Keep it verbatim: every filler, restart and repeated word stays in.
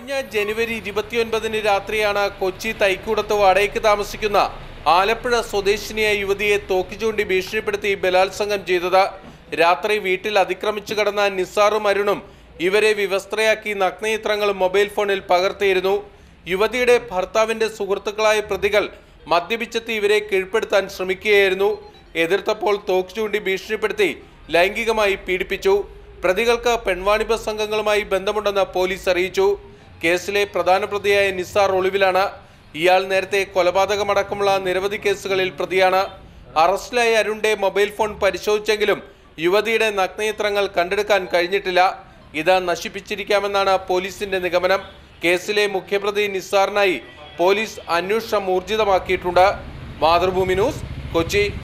കഴിഞ്ഞ ജനുവരി ഇരുപത്തിയൊൻപതിന് രാത്രിയാണ് കൊച്ചി തൈക്കൂടത്ത് വാടകയ്ക്ക് താമസിക്കുന്ന ആലപ്പുഴ സ്വദേശിനിയായ യുവതിയെ തോക്ക് ചൂണ്ടി ഭീഷണിപ്പെടുത്തി ബലാത്സംഗം ചെയ്തത്. രാത്രി വീട്ടിൽ അതിക്രമിച്ചു കടന്ന നിസാറും അരുണും ഇവരെ വിവസ്ത്രയാക്കി നഗ്നചിത്രങ്ങളും മൊബൈൽ ഫോണിൽ പകർത്തിയിരുന്നു. യുവതിയുടെ ഭർത്താവിന്റെ സുഹൃത്തുക്കളായ പ്രതികൾ മദ്യപിച്ചെത്തി ഇവരെ കീഴ്പ്പെടുത്താൻ ശ്രമിക്കുകയായിരുന്നു. എതിർത്തപ്പോൾ തോക്ക് ചൂണ്ടി ഭീഷണിപ്പെടുത്തി ലൈംഗികമായി പീഡിപ്പിച്ചു. പ്രതികൾക്ക് പെൺവാണിഭ സംഘങ്ങളുമായി ബന്ധമുണ്ടെന്ന് പോലീസ് അറിയിച്ചു. കേസിലെ പ്രധാന പ്രതിയായ നിസാർ ഒളിവിലാണ്. ഇയാൾ നേരത്തെ കൊലപാതകമടക്കമുള്ള നിരവധി കേസുകളിൽ പ്രതിയാണ്. അറസ്റ്റിലായ അരുണിന്റെ മൊബൈൽ ഫോൺ പരിശോധിച്ചെങ്കിലും യുവതിയുടെ നഗ്നചിത്രങ്ങൾ കണ്ടെടുക്കാൻ കഴിഞ്ഞിട്ടില്ല. ഇത് നശിപ്പിച്ചിരിക്കാമെന്നാണ് പോലീസിന്റെ നിഗമനം. കേസിലെ മുഖ്യപ്രതി നിസാറിനായി പോലീസ് അന്വേഷണം ഊർജിതമാക്കിയിട്ടുണ്ട്. മാതൃഭൂമി ന്യൂസ്, കൊച്ചി.